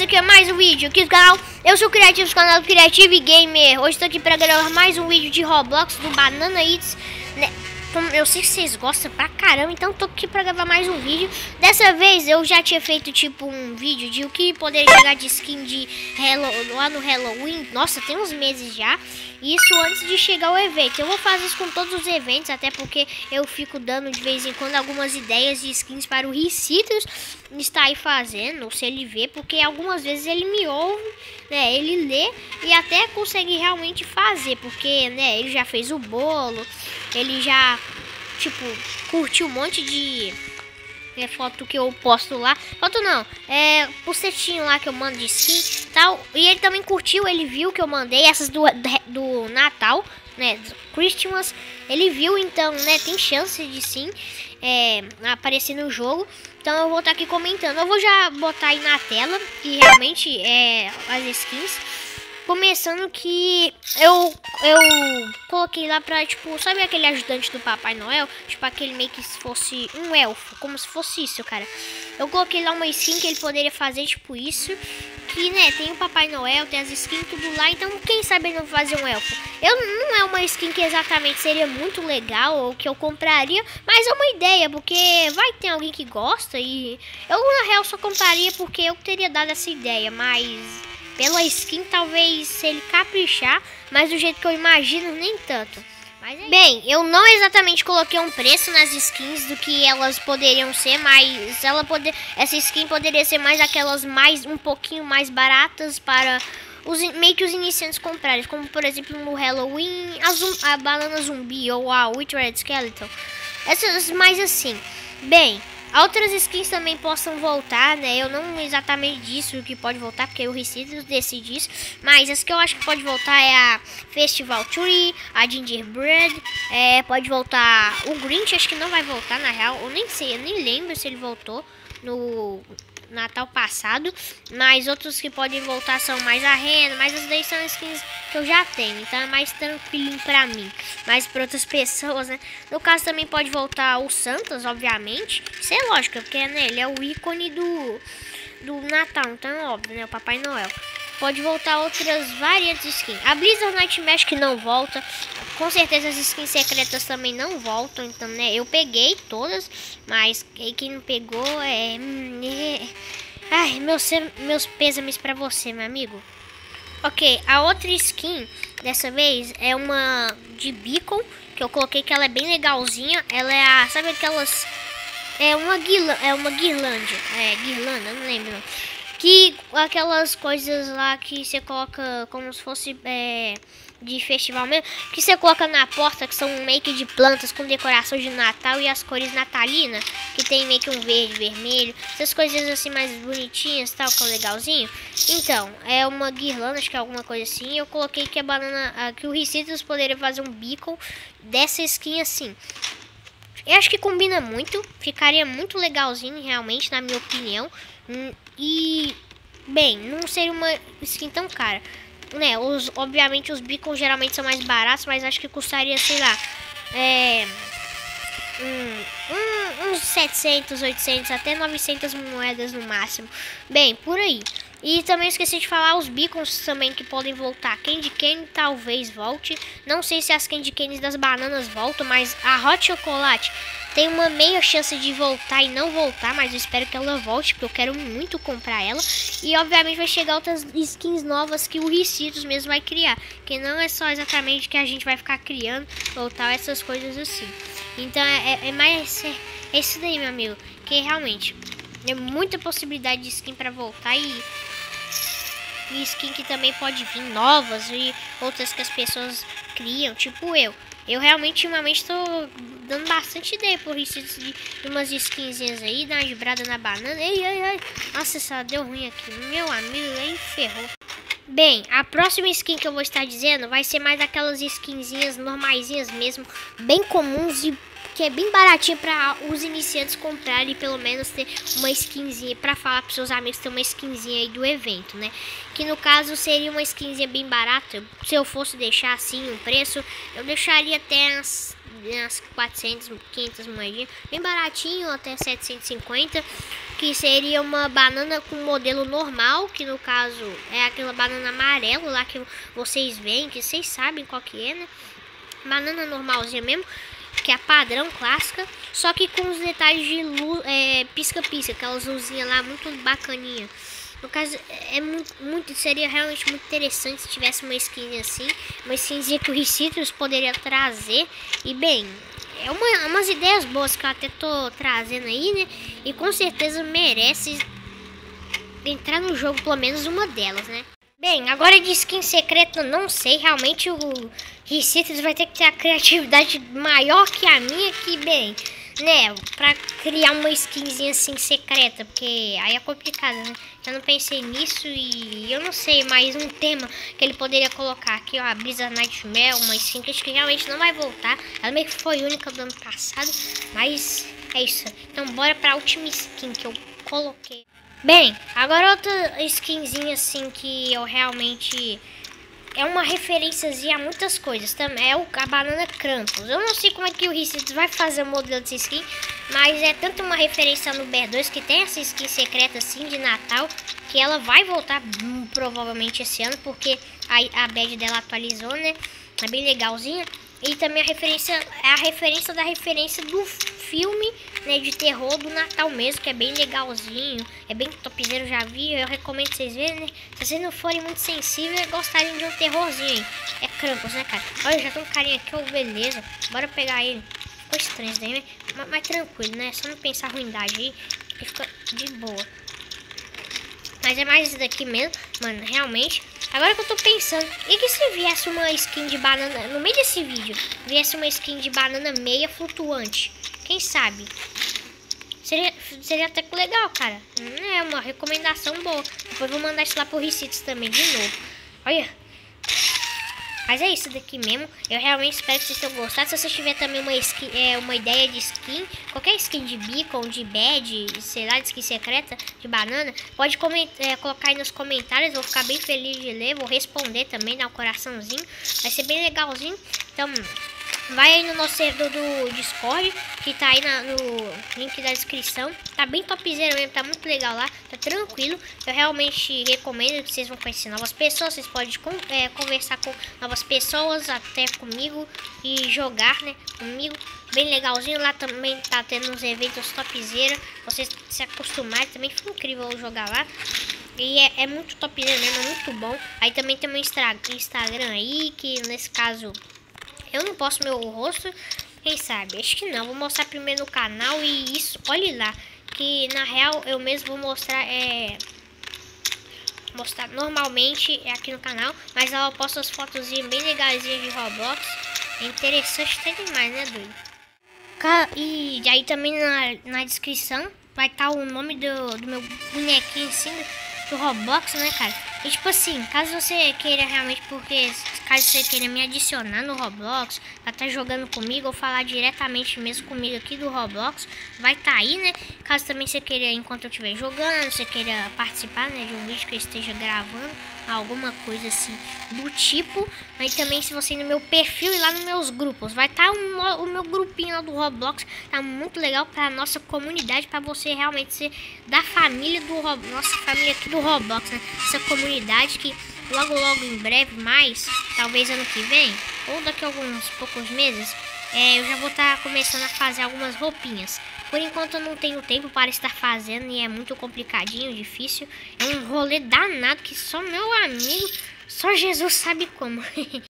aqui é mais um vídeo aqui do canal. Eu sou o Criativo, do canal do Creative Gamer. Hoje estou aqui para gravar mais um vídeo de Roblox do Banana Eats, né? Eu sei que vocês gostam pra caramba, então tô aqui pra gravar mais um vídeo. Dessa vez eu já tinha feito tipo um vídeo de o que poderia chegar de skin de lá no Halloween. Nossa, tem uns meses já. Isso antes de chegar o evento. Eu vou fazer isso com todos os eventos, até porque eu fico dando de vez em quando algumas ideias de skins para o Ricitos está aí fazendo, se ele vê, porque algumas vezes ele me ouve, né? Ele lê e até consegue realmente fazer, porque, né, ele já fez o bolo, ele já, tipo, curtiu um monte de foto que eu posto lá. Foto não, postetinho lá que eu mando de skin tal. E ele também curtiu, ele viu que eu mandei essas do Natal, né, Christmas. Ele viu, então, né, tem chance de sim aparecer no jogo. Então eu vou estar aqui comentando. Eu vou já botar aí na tela que realmente as skins. Começando que eu coloquei lá pra, tipo, sabe aquele ajudante do Papai Noel? Tipo, aquele meio que se fosse um elfo, como se fosse isso, cara. Eu coloquei lá uma skin que ele poderia fazer, tipo, isso. Que, né, tem o Papai Noel, tem as skins tudo lá, então quem sabe ele não fazer um elfo. Não é uma skin que exatamente seria muito legal ou que eu compraria, mas é uma ideia, porque vai ter alguém que gosta e eu, na real, só compraria porque eu teria dado essa ideia, mas pela skin, talvez, se ele caprichar, mas do jeito que eu imagino, nem tanto. Mas bem, eu não exatamente coloquei um preço nas skins do que elas poderiam ser, mas essa skin poderia ser mais aquelas um pouquinho mais baratas para meio que os iniciantes comprarem, como por exemplo no Halloween, a Banana Zumbi ou a Withered Skeleton. Essas mais assim. Bem, outras skins também possam voltar, né? Eu não exatamente disse o que pode voltar, porque o Ricitos decide isso. Mas as que eu acho que pode voltar é a Festival Tree, a Gingerbread, pode voltar o Grinch, acho que não vai voltar na real. Eu nem sei, eu nem lembro se ele voltou no Natal passado. Mas outros que podem voltar são mais a Rena, mas as daí são skins que eu já tenho, então é mais tranquilinho pra mim. Mas pra outras pessoas, né? No caso também pode voltar o Santas, obviamente. Isso é lógico, porque, né, ele é o ícone do Natal, então é óbvio, né? O Papai Noel. Pode voltar outras variantes de skins. A Blizzard Nightmare que não volta. Com certeza as skins secretas também não voltam. Então, né, eu peguei todas. Mas quem não pegou ai, meus pêsames pra você, meu amigo. Ok, a outra skin dessa vez é uma de Beacon, que eu coloquei que ela é bem legalzinha. Ela é sabe aquelas... É uma guirlanda, guirlanda, não lembro não. Que aquelas coisas lá que você coloca como se fosse de festival mesmo, que você coloca na porta, que são meio que de plantas com decoração de Natal e as cores natalinas, que tem meio que um verde, vermelho, essas coisas assim mais bonitinhas, tal, que é legalzinho. Então, é uma guirlanda, acho que é alguma coisa assim. Eu coloquei que a banana, que o Ricitos poderia fazer um beacon dessa skin assim. Eu acho que combina muito, ficaria muito legalzinho realmente, na minha opinião. E, bem, não seria uma skin tão cara, né? Obviamente os beacons geralmente são mais baratos, mas acho que custaria, sei lá, uns 700, 800, até 900 moedas no máximo. Bem, por aí. E também esqueci de falar os beacons também que podem voltar. Candy Cane talvez volte. Não sei se as Candy Canes das bananas voltam, mas a Hot Chocolate tem uma meia chance de voltar e não voltar, mas eu espero que ela volte, porque eu quero muito comprar ela. E obviamente vai chegar outras skins novas que o Ricitos mesmo vai criar, que não é só exatamente que a gente vai ficar criando ou tal, essas coisas assim. Então é isso daí, meu amigo, que realmente é muita possibilidade de skin para voltar e skin que também pode vir novas e outras que as pessoas criam, tipo eu. Eu realmente, ultimamente, tô dando bastante ideia por isso de umas skinzinhas aí, dar uma gibrada na banana. Ai. Nossa, só deu ruim aqui. Meu amigo, aí ferrou. Bem, a próxima skin que eu vou estar dizendo vai ser mais aquelas skinzinhas normaisinhas mesmo, bem comuns e que é bem baratinho para os iniciantes comprarem e pelo menos ter uma skinzinha para falar para seus amigos ter uma skinzinha aí do evento, né? Que no caso seria uma skinzinha bem barata. Se eu fosse deixar assim um preço, eu deixaria até umas 400, 500 moedinhas, bem baratinho, até 750, que seria uma banana com modelo normal, que no caso é aquela banana amarela lá que vocês veem, que vocês sabem qual que é, né? Banana normalzinha mesmo, que é padrão, clássica, só que com os detalhes de luz, pisca-pisca, aquelas luzinhas lá muito bacaninha. No caso, seria realmente muito interessante se tivesse uma skin assim, uma skinzinha que o Ricitrus poderia trazer. E bem, umas ideias boas que eu até tô trazendo aí, né? E com certeza merece entrar no jogo, pelo menos uma delas, né? Bem, agora de skin secreta, não sei, realmente o Ricitrus vai ter que ter a criatividade maior que a minha, que bem, né, pra criar uma skinzinha assim secreta, porque aí é complicado, né? Eu não pensei nisso e eu não sei mais um tema que ele poderia colocar aqui, ó, a Brisa Nightmare, uma skin que acho que realmente não vai voltar, ela meio que foi única do ano passado, mas é isso. Então bora pra última skin que eu coloquei. Bem, agora outra skinzinha assim que eu realmente... é uma referênciazinha a muitas coisas. Também é a banana Krampus. Eu não sei como é que o Ricitrus vai fazer o modelo dessa skin, mas é tanto uma referência no Bear 2, que tem essa skin secreta assim de Natal, que ela vai voltar provavelmente esse ano, porque a badge dela atualizou, né? É bem legalzinha. E também a referência da referência do filme, né, de terror do Natal mesmo, que é bem legalzinho, é bem topzera, eu já vi, eu recomendo vocês verem, né? Se vocês não forem muito sensíveis e gostarem de um terrorzinho aí. É Krampus, né, cara? Olha, já tem um carinha aqui, ó, beleza. Bora pegar ele. Ficou estranho isso daí, né? Mas tranquilo, né? Só não pensar ruindade aí, que fica de boa. Mas é mais isso daqui mesmo, mano, realmente. Agora que eu tô pensando, e que se viesse uma skin de banana, no meio desse vídeo, viesse uma skin de banana meia flutuante? Quem sabe? Seria até que legal, cara. É uma recomendação boa. Depois vou mandar isso lá pro Ricitrus também, de novo. Olha. Mas é isso daqui mesmo. Eu realmente espero que vocês tenham gostado. Se vocês tiverem também uma skin, uma ideia de skin, qualquer skin de beacon, de badge, sei lá, de skin secreta, de banana, pode colocar aí nos comentários. Eu vou ficar bem feliz de ler. Vou responder também, dar um coraçãozinho. Vai ser bem legalzinho. Então, vai aí no nosso servidor do Discord, que tá aí no link da descrição. Tá bem topzera mesmo, tá muito legal lá, tá tranquilo. Eu realmente recomendo que vocês vão conhecer novas pessoas. Vocês podem conversar com novas pessoas, até comigo, e jogar, né, comigo. Bem legalzinho, lá também tá tendo uns eventos topzera. Vocês se acostumarem, também foi incrível jogar lá. E é muito topzera mesmo, é muito bom. Aí também tem meu Instagram aí, que nesse caso... eu não posto meu rosto, quem sabe? Acho que não, vou mostrar primeiro no canal e isso, olhe lá. Que na real eu mesmo vou mostrar, mostrar normalmente aqui no canal. Mas lá eu posto as fotos bem legaisinhas de Roblox. É interessante até demais, né, doido? E aí também na descrição vai estar o nome do meu bonequinho assim, do Roblox, né, cara? E tipo assim, caso você queira realmente, porque caso você queira me adicionar no Roblox, pra estar jogando comigo ou falar diretamente mesmo comigo aqui do Roblox, vai estar aí, né? Caso também você queira, enquanto eu estiver jogando, você queira participar, né, de um vídeo que eu esteja gravando, alguma coisa assim do tipo. Aí também, se você ir no meu perfil e lá nos meus grupos, vai estar o meu grupinho lá do Roblox. Tá muito legal pra nossa comunidade, pra você realmente ser da família do Roblox, nossa família aqui do Roblox, né? Essa comunidade que logo em breve, mais talvez ano que vem, ou daqui a alguns poucos meses, eu já vou estar começando a fazer algumas roupinhas. Por enquanto eu não tenho tempo para estar fazendo e é muito complicadinho, difícil. É um rolê danado que só meu amigo, só Jesus sabe como.